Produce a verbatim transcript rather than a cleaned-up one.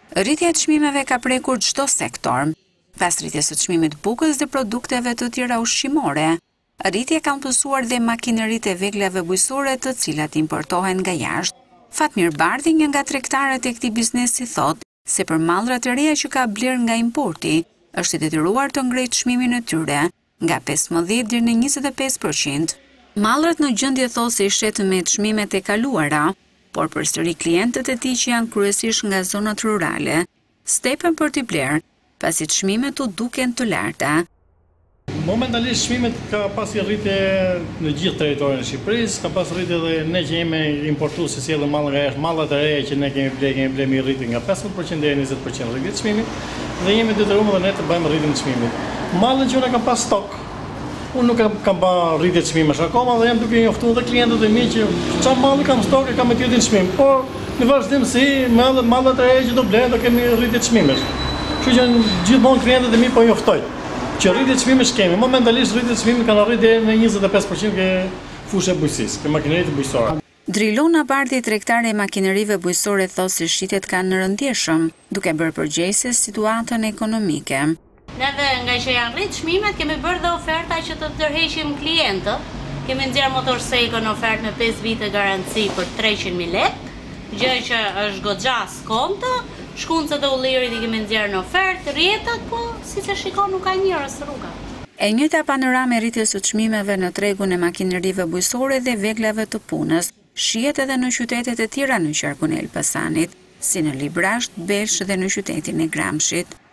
Rritja e çmimeve ka prekur çdo sektor. Pas rritjes së çmimit të bukës dhe produkteve të tjera ushqimore, rritje kanë pësuar dhe makineritë e veglave bujësore të cilat importohen nga jashtë. Fatmir Bardhi, një nga tregtarët e këtij biznesi, thotë se për mallrat e reja që ka bler nga importi, është i detyruar të ngrejë çmimin e tyre nga pesëmbëdhjetë deri në njëzet e pesë përqind. Mallrat në gjendje thosë i shet me çmimet e kaluara, por përsëri klientët e tij që janë kryesisht nga zonat rurale, stepen për t'i bler, pasi çmimet u duken të larta. Momentalisht çmimet ka pasi rritje në gjithë territorin e Shqipërisë, ka pas rritje edhe ne që jemi importues që sjellëm mall nga jashtë, mallat e reja që ne kemi bler, kemi bler me rritje nga pesëmbëdhjetë përqind deri në njëzet përqind rritje të çmimit dhe jemi detyruar edhe ne të bëjmë rritjen e çmimit. Mallet që unë kam pas stok, unë nuk kam kam bë rritje të çmimesh akoma dhe jam duke njoftuar edhe klientët e mi që çfarë malli kam stok e kam me tjetrin çmim. Por në vazhdimsi me mallat e reja që do bler do kemi rritje të çmimesh. Kështu që gjithmonë klientët e mi po njoftoj që rritje të çmimesh kemi. Momentalisht rritje të çmimit kanë arritur deri në njëzet e pesë përqind ke fushë e bujqësisë, ke makineritë bujqësore. Drilona Bardhi, tregtare e makinerive bujqësore, thotë se shitjet kanë në rëndjeshëm, duke bërë përgjegjëse situatën ekonomike. Neve nga që janë rritë çmimet, kemi bërë dhe oferta që të tërheqim klientët. Kemi nxjerrë motorsekën në ofertë me pesë vite garanci për treqind mijë lekë, gjë që është goxha skontë. Shkuncët e ullirit i kemi nxjerrë në ofertë, rrjetat, po siç e shikon nuk ka njerëz rruga. E njëjta panoramë e rritjes së çmimeve në tregun e makinerive bujësore dhe veglave të punës shihet edhe në qytetet e tjera në qarkun e Elbasanit, si në Librazh, Beshë dhe në qytetin e Gramshit.